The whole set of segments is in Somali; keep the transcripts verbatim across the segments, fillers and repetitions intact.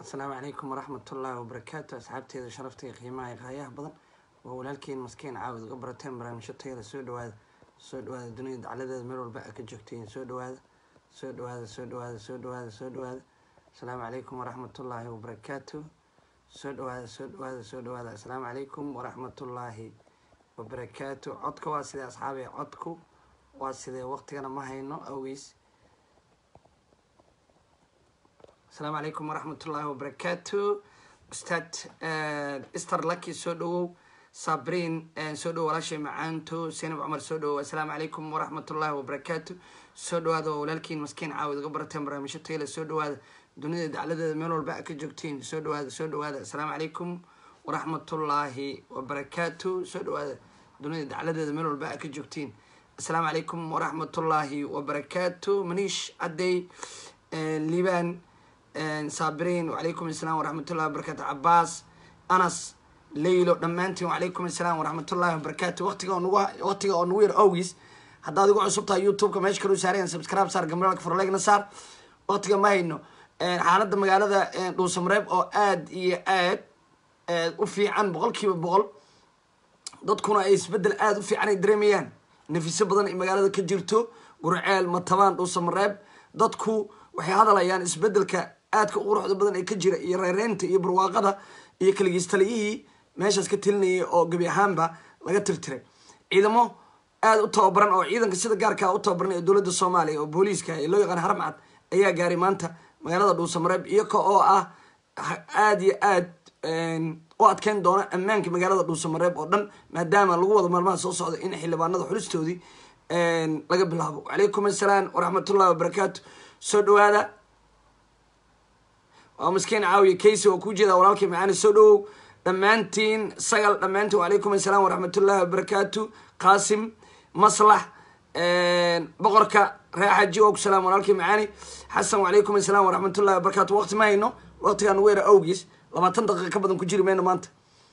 السلام عليكم ورحمة الله وبركاته. أصحابتي إذا شرفتي قيمة غاية بدن وولالكين مسكين عاود قبرتين برامج شطيرة سود وهذا سود وهذا الدنيا على ذا المرور بقى كجوكتين سود وهذا سود وهذا سود وهذا سود وهذا سود وهذا. السلام عليكم ورحمة الله وبركاته. سود وهذا سود وهذا سود وهذا. السلام عليكم ورحمة الله وبركاته. عدكو واسدي أصحابي عدكو واسدي وقتي أنا ما هينو أويس. السلام عليكم ورحمة الله وبركاته. أستاذ إستر لكي سودو صابرين سودو ولا شيء معانتو سينب عمر سودو. السلام عليكم ورحمة الله وبركاته. سودو هذا ولكن مسكين عاود قبر تمرة مش طيلة سودو هذا دنيا على ملول بقى كجوكتين سودو هذا سودو هذا. السلام عليكم ورحمة الله وبركاته. سودو هذا دنيا على ملول بقى كجوكتين. السلام عليكم ورحمة الله وبركاته. منيش عدي ليبان صابرين وعليكم السلام ورحمة الله وبركاته. عباس أنس ليلو دمانتي وعليكم السلام ورحمة الله وبركاته. وقتك ونوا وقتك ونوير أوجيس حتى هذا يقول صوبتها يوتيوب كما يشكروا سارين سبسكرايب صار جمرك فرلايك نصار وقتك ما هي إنه حالة مقالة ذا لو سمرب أو آد ياد وفي عن بقول كيف بقول ضد كنا إيش بدل آد وفي عن دريميان نفس بدن مقالة ذا كجرتو ورعال مطبان لو سمرب ضد كو وحي هذا لا يعني إيش بدل ك aadka ugu ruuxda badan ay ka jira iyo reereenta iyo barwaaqada iyo kaligiistaliyihii meeshaas ka tilinayay oo gabi ahaanba laga tirtiray ciidamo aad u tababaran oo ciidanka sida gaarka u tababaran ee dawladda Soomaaliya oo booliiska ee loo yaqaan Haramcad ayaa gaaray maanta magaalada Dhuusamareeb iyaga oo ah aad iyo aad u adkeyn doona ammaanka magaalada Dhuusamareeb oo dhan maadaama lagu wada maalmaha soo socda in xildhibaanada xulistoodii laga bilaabo. Waalaikum asalaam waraxmatullaahi wabarakaatu. soo dhawaada ومسكين عاوي كيسي وكوجي ذا ولكن معانا سودو دمانتين سجل دمانتين. وعليكم السلام ورحمة الله وبركاته. قاسم مصلح بقرك راح جيوك السلام ولكن معاني حسن. وعليكم السلام ورحمة الله وبركاته. وقت ما ينو وقت كان وير أوجيس لما تنطق كبدن كجير مينو مانت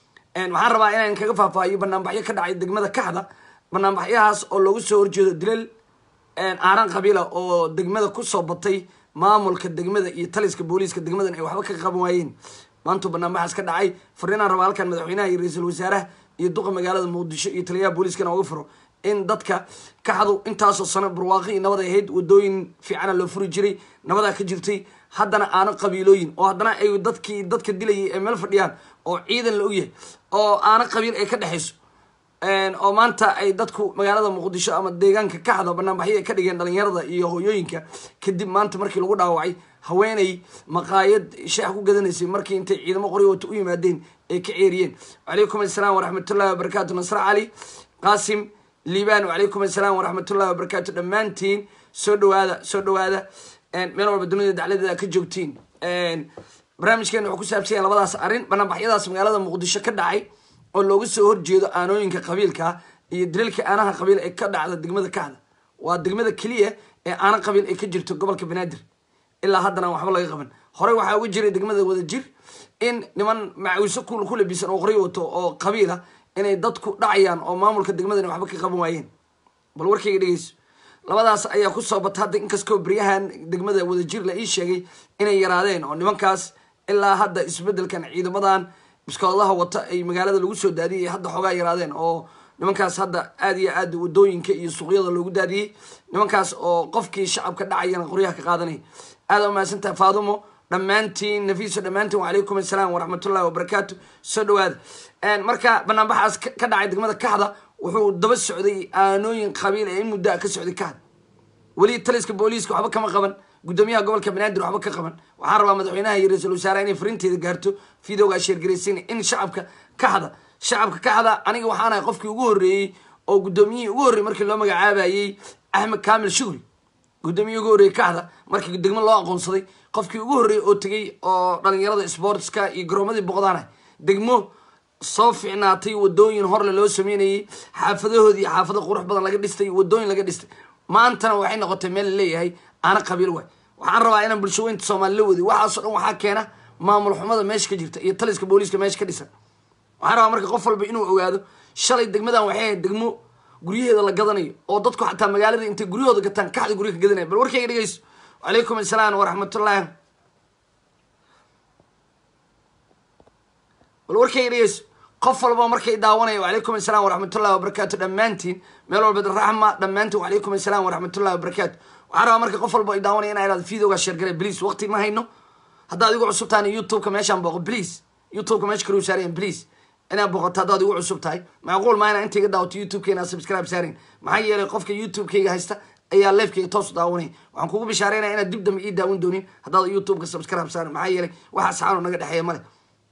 إن وحنا ربعنا إن كجفا فاي بنام بحية كده عيد دقمة كهذا بنام بحية هاس أو لو سور جد دليل إن أعران قبيلة أو دقمة كوسو بطي maamulka degmada iyo taliska booliiska degmadan ay waxba ka qaban waayeen maanta barnaamijkaas ka dhacay fariinaan raba halkan madaxweynaha iyo ra'iisul wasaaraha iyo duqa magaalada Muqdisho iyo taliyaha booliiskana uga furo in dadka ka xadu intaas oo sano barwaaqi nabad ahayd wadooyin fiican loo furi jiray nabada ka jirtay haddana aan qabiilooyin oo haddana ay dadkii dadka dilayay ee meel fadhiyaan oo ciidan la ogyahay oo aan qabiil ay ka dhaxayso een oo maanta ay dadku magaalada Muqdisho ama deegaanka ka xada barnaamijyo ka dhigeen dhalinyarada iyo hooyooyinka kadib maanta markii lagu dhaawacay haweenay maqaayad sheekh ku gadanaysay markii intay ciidamo qoryood u yimaadeen ay ka ceeriyeen. Waalaikum asalaam waraxmatullaahi wabarakaatu. Nasr Ali Qaasim Liibaan waalaikum asalaam waraxmatullaahi wabarakaatu. dhammaantiin soo dhawaada soo dhawaada een meel walba dunida dacaladeeda ka joogtiin. een barnaamijkeena wuxuu ku saabsan yahay labadaas arin barnaamijyadaas magaalada Muqdisho ka dhacay oo loogu soo horjeedo aanooyinka qabiilka iyo dililka aanaha qabiil ee ka dhacda degmada Kaxda waa degmada kaliya ee aana qabiil ay ka jirto gobolka Banaadir ilaa haddana waxba laga qaban. hore waxa ugu jiray degmada Wadajir in niman macawiso ku ku labisan oo qori wato oo qabiila inay dadku dhacayaan oo maamulka degmada waxba ka qaban waayeen. bal warkayga dhageyso labadaas ayaa ku soo batay hadda inkastoo bariyahan degmada Wadajir la ii sheegay inay yaraadeen oo nimankaas ilaa hadda isbedelkan ciidamadan biskoolaha wata ay magaalada lagu soo daadiyay hadda xogaa yaraadeen oo nimankaas hadda aad iyo aad wadooyinka iyo suuqyada loogu daadiyay nimankaas oo qofkii shacabka dhacayana qoryaha ka qaadanay. aad u maasantaa Faadumo dhammaantiin Nafiiso dhammaantiin. waalaikum asalaam waraxmatullaahi wabarakaatu. soo dhawaada een marka barnaamijkaas ka dhacay degmada Kaxda wuxuu daba socday aanooyin qabiil ee muddo ka socday Kaxda wali taliska booliiska waxba kama qaban gudoomiyaha gobolka Banaadir waxba ka qaban. waxaan rabaa madaxweynaha iyo ra'iisul wasaaraha inay fariinteeda gaarto fiidowga sheer gareysay in shacabka Kaxda shacabka Kaxda aniga waxaan ahay qofkii ugu horeeyay oo gudoomiyihii ugu horeeyay markii loo magacaabayay Axmed Kaamil Shugri gudoomiyihii ugu horeeyay Kaxda markii degmo loo aqoonsaday qofkii ugu horeeyay oo tagay oo dhalinyarada sportska iyo garoomadii boqdaan degmo soo fiicnaatay wadooyin hor loo sameeyay xaafadahoodii xaafado qurux badan laga dhistay wadooyin laga dhistay maantana waxay noqotay meel leeyahay aana qabiil way. waxaan rabaa inaan bulshooyinka Soomaaliyeed wadi waxa soo dhan waxa keena maamul xumada meesha ka jirta iyo taliska booliiska meesha ka dhisan. waxaan rabaa marka qof walba inuu ogaado shalay degmadan waxay degmo guryaheeda la gadanayo oo dadku xataa magaalada intay guryahooda gataan Kaxda guriga ka gadanay. bal warkayga dhageyso. waalaikum asalaam waraxmatullaahi bal warkay dhegeyso qof walba markay daawanaya wacalaykum assalaam waraxmatullahi wabarakaatu dhammaantiin meel walba raxma dhammaantiin wacalaykum assalaam waraxmatullahi wabarakaatu waxaan rabaa marka qof walba ay daawanaya inaa idhaahdo videoga share garay please waqti ma hayno haddaad igu cusub tahay youtube-ka meeshaan booqo please youtube-ka meesha kaluu saarayan please inaad booqato haddaad igu cusub tahay macquul maa inaa inta iga daawato youtube-ka inaad subscribe saarayn maxaa yeelay qofka youtube-kayga haysta ayaa leefkayga toos u daawanaya waxaan kugu bishaareynaya inaad dib dambe ii daawan doonin haddaad youtube-ka subscribe saarin maxaa yeelay waxa asxaano naga dhexeeya male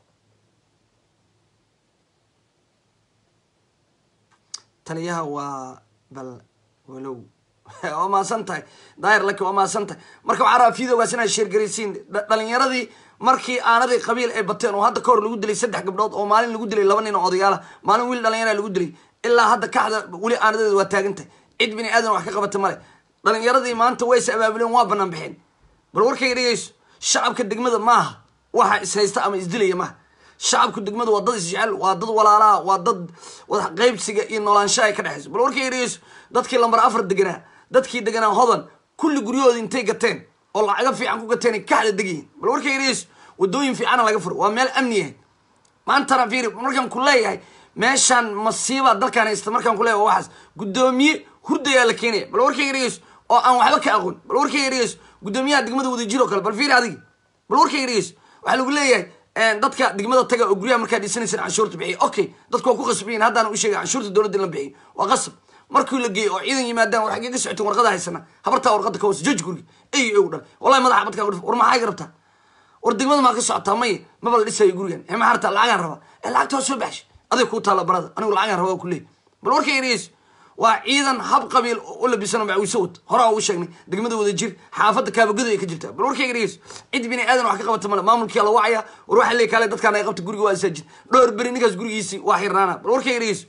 taliyaha waa bal walow waa maasan tahay daahir laki waa maasan tahay marka waxaa rabaa videogaas inaad sheergaraysiin dhalinyaradii markii aanadii qabiil ay bateen oo hadda ka hor lagu dilay saddex gabdhood oo maalin lagu dilay laba nin oo odayaala maalin wiil dhalinyara lagu dilay ilaa hadda kaxda weli aanadeeda waa taagantahay cid bini aadan wax ka qabata male dhalinyaradii maanta way is abaabuleen waa banaan bixeen bal warkayga dhegeyso shacabka degmada maaha waxa is haysta ama isdilaya maaha shacabku degmada waa dad isjecel waa dad walaalaha waa dad wada qaybsiga iyo noolaanshaha ay ka dhexayso bal warkayga dhegeyso dadkii lambar afar deganaa dadkii deganaa hodan kulli guryahooda intay gateen oo lacaga fiican ku gateen ay kaxda degayihin bal warkayga dhegeyso wadooyin fiicana laga furo waa meel amni ah maantana fiiri markaan ku leeyahay meeshaan masiiba dalkaan haysta markaan ku leeyahay waxaas guddoomiye hurdayaa la keenaya bal warkayga dhegeyso oo aan waxba ka aqoon bal warkayga dhegeyso guddoomiyaha degmada wadajir oo kale bal fiiri adigi bal warkayga dhegeyso waxaa lagu leeyahay dadka degmada taga oo guryaha markaa dhisanaysan canshuurta bixiy okay dadku waa ku qasbiyin haddaan u sheegay canshuurta dowladda in la bixiyo waa qasab markii la geeyo oo ciidan yimaadaan waxay kaga socoteen warqada haysana habartaa warqada ka hoos jooji guriga ey ey dhan wallahi madaxa badka war maxaa iga rabtaa war degmada maa ka socotaa may maba la dhisayo gurigan ee maxaa rabtaa lacagaan rabaa ee lacagta waa soo baxshay aday kuu taalla barada anigu lacagaan rabaa ku leeyahy bal warkayga dhegeyso waa ciidan hab qabiil u labisan oo macwiso wad horaa ugu sheegnay degmada wadajir xaafadda kaabagado ay ka jirtaa bal warkayga dhegeyso cid bini aadan wax ka qabata male maamulkii la wacaya war waxa leey kale dadkaan ay qabta guriga waa saajid dhowr beri ninkaas gurigiisii waa xirnaana bal warkayga dhegeyso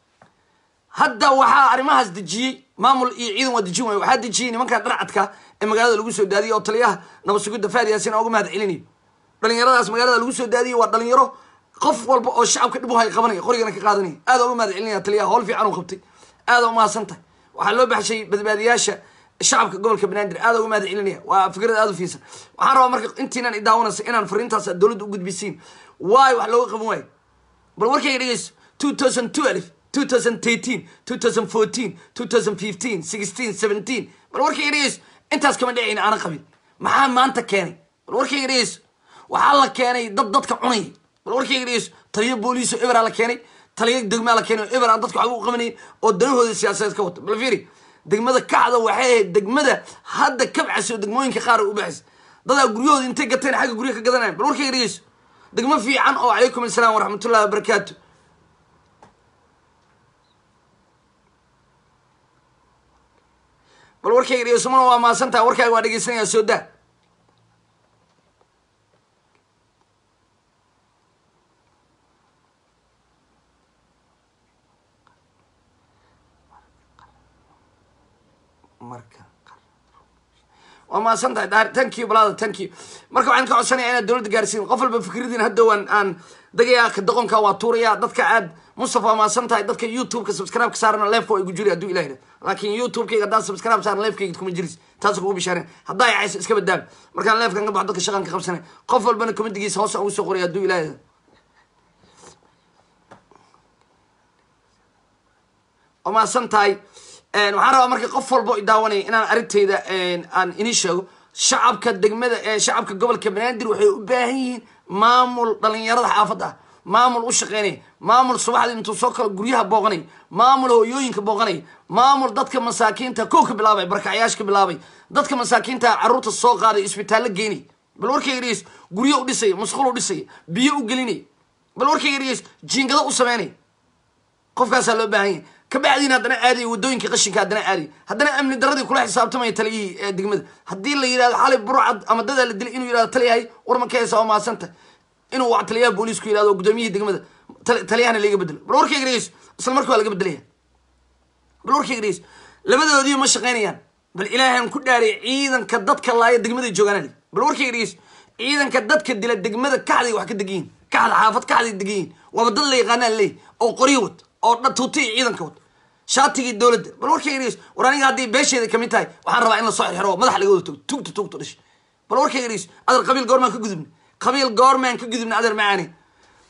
hadda waxaa arrimahaas dejiyey maamul iyo ciidan waa dejin waayo waxaa dejiyey nimankan dharcadka ee magaalada lagu soo daadiyey oo taliyaha nabad sugidda faad yaasin uga mahad celinayo dhalinyaradaas magaalada lagu soo daadiyey waa dhalinyaro qof walba oo shacabka dhib u hay qabanaya qorigana ka qaadanaya aad uga mahad celinaya taliyaha howl fiican uu qabtay aad u mahadsan tahay waxaa loo baxshay badbaadiyaasha shacabka gobolka banaadir aad uga mahad celinaya waa fikrad aad u fiisan waxaan rabaa marka intiinan idaawanaysa inaan fariintaas dowladda u gudbisiin waayo wax looga qaban waayo bal warkayga dhegeyso two thousand twelve two thousand thirteen two thousand fourteen two thousand fifteen sixteen seventeen bal warkayga dhegeyso intaas kama dhicin aanan qabin maxaa maanta keenay bal warkayga dhegeyso waxaa la keenay dad dadka cunay bal warkayga dhegeyso taliyo booliis oo eberaa la keenay taliyo degmaa la keenay oo eber aan dadka waxba u qabanayn oo danahooda siyaasadeed ka wata bal fiiri degmada kacda waxay ahayd degmada hadda kabcasi oo degmooyinka qaar u baxaysa dadaa guryahooda intay gateen xagga guryaha ka gadanayan bal warkayga dhegeyso degmo fiican oo calaykum assalaam waraxmatullahi wabarakaatu bal warkayga dhegeyso mana waa maasan tahay warkaaga waa dhegeysanaya soo daa marka waa maasan tahay daar thank you brother thank you marka waxaan ka codsanaya inaad dowladda gaarsiin qof walba fikradiin hadda waan aan dagayaa ka doqonka waa tuuraya dadka aad mustafa waa maasan tahay dadka youtube-ka subscribe ka saarana leefka igu jiri hadduu ilaah laakiin youtube-kayga haddaan subscribe saaran leefkayga kuma jiris taas kugu bishaareen haddaa ay caysa iska badaan markaan leefkan ka baxo dadka shaqan ka qabsanay qof walbana komadigiisa hoos ugu soo qoray hadduu ilaah waa maasan tahay waxaan rabaa marka qof walbo idaawanaya inaan arintayda aan inii sheego shacabka degmada shacabka gobolka banaadir waxay u baahan yihiin maamul dhalinyarada xaafadda ah maamul u shaqeynaya maamul subaxdii intuu soo kalo guryaha booqanaya maamul hooyooyinka booqanaya maamul dadka masaakiinta kow ka bilaabay barkacyaasha ka bilaabay dadka masaakiinta carruurta soo qaaday isbitaallo geynay bal warkayga dhegeyso guryo u dhisaya musqul u dhisaya biyo u gelinaya bal warkayga dhegeyso jiingado u sameynaya qofkaasaa loo baahan yahay kabacdiina haddana aadayo wadooyinka qashinka haddana aadayo haddana amni daradii kula xisaabtamaya taliyihii ee degmada haddii la yidhahdo xalay burcad ama dadaa la dilay inuu yidhahdo taliyahay war ma ka haysa oo mahadsanta inuu wac taliyaha booliisku yidhahdo gudoomiyihii degmada taliyahana laga bedelo bal warkayga dhegeyso isla markii waa laga bedelaya bal warkayga dhegeyso labadoodii ma shaqaynayaan bal ilaahan ku dhaariyay ciidanka dadka laaya degmada joogaan bal warkayga dhegeyso ciidanka dadka dila degmada kaxday wax ka degiyin kaxda xaafad kaxday degiyin waaba dad la yaqaanaan leey oo qoryo wad oo dhatuuti ciidanka wad shaatigii dowladda bal warkayga dhegeyso war aniga haddii beesheeda kamid tahay waxaan rabaa in la soo xirxiro madax laga wada tago tugta tugta dhish bal warkayga dhegeyso adar qabiil goormaan ka gudubna qabiil goormaan ka gudubna adar macaani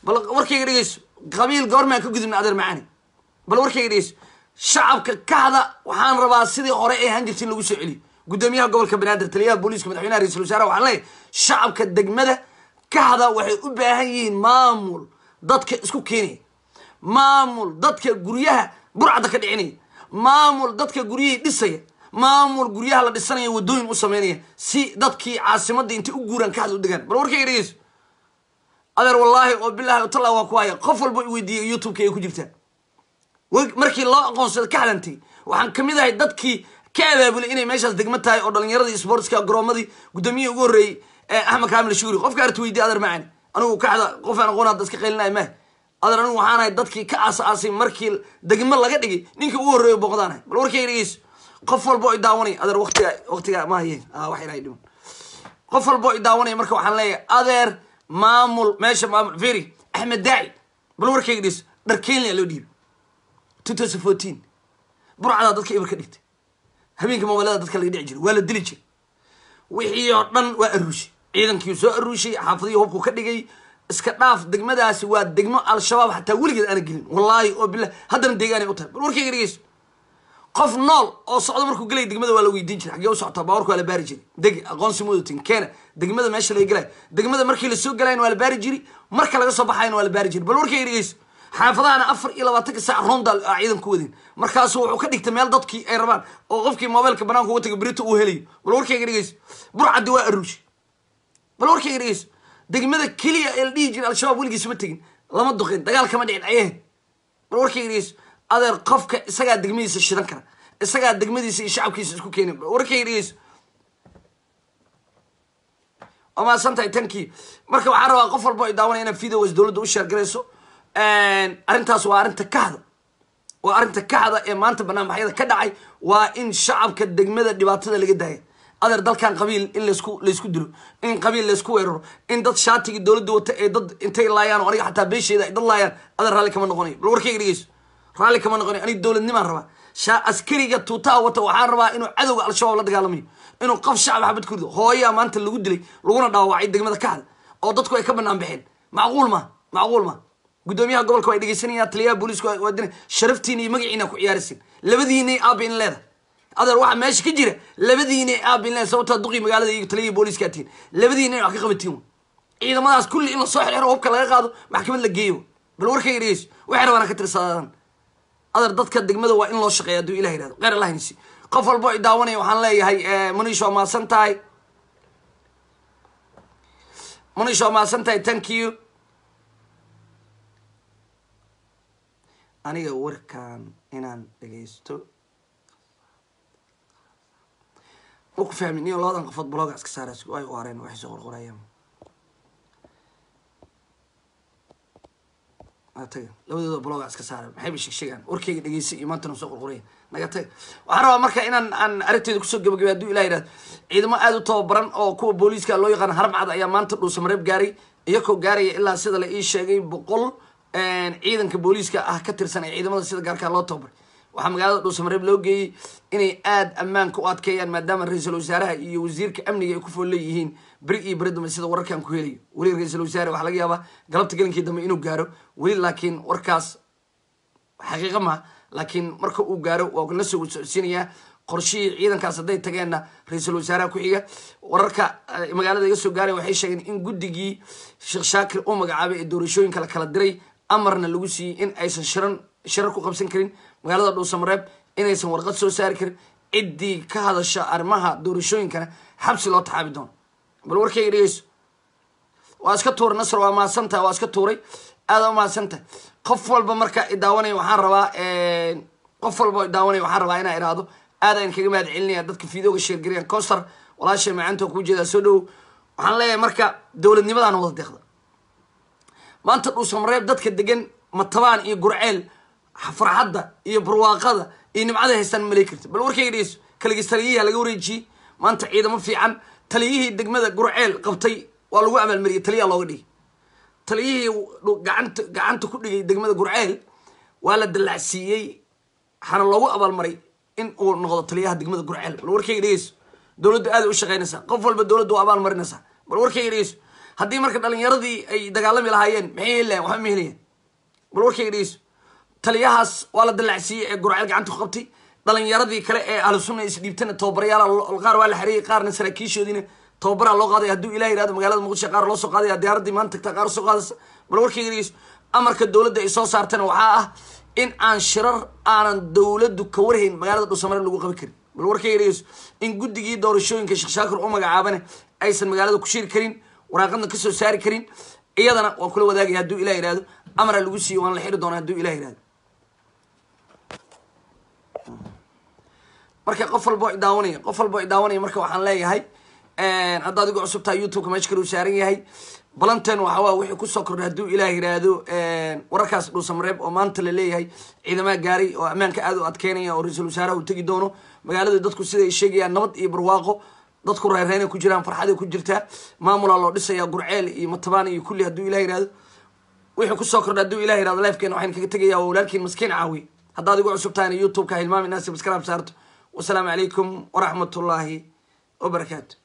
bal warkayga dhegeyso qabiil goormaan ka gudubna adeer macaani bal warkayga dhegeyso shacabka kahda waxaan rabaa sidii hore ee hanjirtiin lagu soo celiyo gudoomiyaha gobolka banaadir taliyaha booliiska madaxweynaha ra'iisul wasaaraha waxaan leeyahay shacabka degmada kahda waxay u baahan yihiin maamul dadka isku keenaya maamul dadka guryaha burcada ka dhicinaya maamul dadka guryihii dhisaya maamul guryaha la dhisanaya wadooyin u sameynaya si dadkii caasimadda inta u guuraan kahda u degaan bal warkayga dhegeyso adeer wallaahi oo bilaahi utalla waa ku haya qof walba i weydiiyey youtube-ka ay ku jirtaa markii loo aqoonsada kaxdantay waxaan kamid ahay dadkii ka abaabulay inay meeshaas degmo tahay oo dhalinyaradii sportska garoomadii gudoomiyihii ugu horreeyey axmed kaamil shuuri qofka arta weydiye adeer macani anigu kaxda qof aan aqoon hadda iska qaylinay mah adeer anigu waxaan ahay dadkii ka aas-aasay markii degmo laga dhigay ninka ugu horreeyo booqdaan ahay bal warkayga dhegeyso qof walba oo i daawanaya adeer waqtiga waqtiga ma hayeen wax ilaahay dhiman qof walba oo i daawanaya marka waxaan leeyahay adeer maamul meesha maamul firi axmed daaci bal warkayga dhegeyso dharkeynlaya loo dhiibay two thousand fourteen burcada dadka ibar ka dhigtay habeenka mobilada dadka laga dhici jiray waa la dili jiray wixii oo dhan waa aruushay ciidankii soo aruushay xaafadihii hubku ka dhigay iska dhaaf degmadaasi waa degmo al-shabaab xataa weligeed aana gelin wallaahi oo billah haddana deegaanay u tahay bal warkayga dhegeyso qof nool oo socdo markuu gelay degmada waa la weydiin jiray xaggee u socotaa baawarka waa la baari jiray deg aqoonsi mudatin keena degmada meesha laga gelay degmada markii la soo galayna waa la baari jiray marka laga soo baxayna waa la baari jiray bal warkayga dhegeyso xaafadahana afar iyo labaatanka saac ronda ciidan ku wadin markaasu wuxuu ka dhigtay meel dadkii ay rabaan oo qofkii mobilka banaanka uga taga berito uu helayo bal warkayga dhegeyso burcaddi waa aruushay bal warkayga dhegeyso degmada keliya ee la dhihi jiray al-shabaab weligiis ma tegin lama duqin dagaal kama dhicin ayahe bal warkayga dhegeyso adeer qofka isagaa degmadiisa shidan kara isagaa degmadiisa iyo shacabkiisa isku keenay bal warkayga dhegeyso oo maasantahay tankii marka waxaan rabaa qof walba ay daawanaya inaad videos dowladda u sheergarayso arrintaas waa arrinta kahda waa arrinta kahda ee maanta banaanbaxyada ka dhacay waa in shacabka degmada dhibaatada laga daaya adeer dalkan qabiil in laysku laysku dilo in qabiil laysku weeraro in dad shaatigii dowladda wata ee dad intay laayaan oo aniga xataa beesheeda ay dad laayaan adeer raalli kama noqonayo bal warkayga dhegeyso raalli kama noqonayo aniga dowladnimaan rabaa shaa askariga tuutaa wata waxaan rabaa inuu cadowga al-shabaab la dagaalamayo inuu qof shacab xabad ku rido hooyaa maanta lagu dilay laguna dhaawacay degmada kahda oo dadku ay ka banaan baxeen macquul ma macquul ma gudoomiyaha gobolka waa dhegeysanayaan taliyaha booliisku waa dina sharaftiina iyo magaciina ku ciyaaraysin labadiinay aabin leeda adeer waxa meesha ka jira labadiinay aabin leeda sababta duqii magaalada iyo taliyaha booliiska tiin labadiinay wax ka qabatiin ciidamadaas kulli in la soo xiro hubka laga qaado maxkamad la geeyo bal warkayga dhegeyso waxay rabaan ka tirsadaan adeer dadka degmada waa in loo shaqeeyo haduu ilaahay yiraahdo qeyr allah insi qof walba ay daawanaya waxaan leeyahay manisho ma santahay manisho ma santahay thank you aniga warkaan inaan dhegeysto ma ku fahmin iyo labadan qofood bloga iska saarayso ay u hareen waxay soo qorqorayaan ataga labadooda bloga iska saaray maxay bi sheegaan warkayga dhegeysi iyo maanta soo qorqoraya naga tag waxaan rabaa marka inaan aan aragteeda ku soo gabagabay haduu ilaahay yiraahdo ciidamo aad u tababaran oo kuwa booliiska loo yaqaan harmacad ayaa maanta dhuusamareeb gaaray iyagoo gaaraya ilaa sida la ii sheegay boqol ciidanka booliiska ah ka tirsan ee ciidamada sida gaarka loo tababaray waxaa magaalada dhuusamareeb loo geeyey inay aad ammaanka u adkeeyaan maadaama ra-iisul wasaaraha iyo wasiirka amniga ay ku fool leeyihiin beri iyo beri dambe sida wararkan ku helayo weli ra-iisul wasaare waxaa laga yaabaa galabta gelinkii dambe inuu gaaro weli laakiin warkaas xaqiiqa maha laakiin marka uu gaaro waa la soo socodsiinayaa qorshihii ciidankaas hadday tageenna ra-iisul wasaaraha ku xiga wararka magaalada iga soo gaaray waxay sheegeen in guddigii sheekh shaakir uu magacaabay ee doorashooyinka la kala diray amarna lagu siiyey in aysan shiran shirar ku qabsan karin magaalada dhuusamareeb inaysan warqad soo saari karin ciddii ka hadasha arrimaha doorashooyinkana xabsi loo taxaabi doono bal warkayga dhegeyso waa iska tuuray nasr waa mahadsantahay waa iska tuuray aada u mahadsantahay qof walba marka idaawanaya waxaan rabaa qof walba idaawanaya waxaan rabaa inaa iraahdo aad aan kaga mahad celinaya dadka fiidooga sheergariyaan coster walaashay macaanta ku jeedaa soo dhow waxaan leeyahay marka dowladnimadaan wada deeqda maanta dhuusamareeb dadka degan matabaan iyo gurceel farxadda iyo barwaaqada iyo nimcada haystaan malay karta bal warkayga dhegeyso kaligis taliyihii laga wareejiyey maanta ciidamo fiican taliyihii degmada gurceel qabtay waa lagu abaalmariyey taliyaha looga dhigay taliyihii gacanta gacanta ku dhigay degmada gurceel waa la dallacsiiyey waxaana loogu abaalmaray in uu noqdo taliyaha degmada gurceel bal warkayga dhegeyso dowladdu aad u shaqeynaysaa qof walba dowladdu waa abaalmarinaysaa bal warkayga dhegeyso haddii marka dhalinyaradii ay dagaalami lahaayeen maxay heli lahayen waxba ma helayaan bal warkayga dhegeyso taliyahaas waa la dallacsiiyey ee gurceel gacanta ku qabtay dhalinyaradii kale ee ahlu sunna isdhiibtana tababarayaal qaar waa la xareeyey qaarna saraakiishoodiina tababaraa loo qaaday hadduu ilaah yihahdo magaalada muqdisho qaar loo soo qaadaya diyaaradii maanta tagtaa qaar soo qaadaysa bal warkayga dhegeyso amarka dowladda ay soo saartana waxaa ah in aan shirar aanan dowladdu ka warhayn magaalada dhuusamare lagu qaban karin bal warkayga dhegeyso in guddigii doorashooyinka sheekh shaakir u magacaabane aysan magaalada ku shiri karin waraaqadna kasoo saari karin iyadana waan kula wadaagaya hadduu ilah yihahdo amara lagu siiyo waan la xiri doonaa hadduu ilah yihahdo marka qof walbo idaawanaya qof walbo idaawanaya marka waxaan leeyahay hadda adigu cusub tahay youtubeka meesha kale uu saaran yahay balanten waxa waa wixii kusoo kordhay hadduu ilaah yiraahdo wararkaas dhuusamareeb oo maanta la leeyahay ciidamada gaaray oo ammaanka aad u adkeynaya oo ra-iisul wasaaraha uu tegi doono magaalada dadku siday sheegayaan nabad iyo barwaaqo dadku reerreynay ku jiraan farxaday ku jirtaa maamulaa loo dhisayaa gurceel iyo matabaan iyo kulli hadduu ilaah yiraahdo wixii kusoo kordhay hadduu ilaah yirahdo lifekeena waxaan kaga tegayaa waa walaalkiin maskiin caawi hadda adigu cusub tahayna youtubeka hilmaami naasi subscribe saarto wasalaamu calaykum waraxmatullaahi wabarakaatu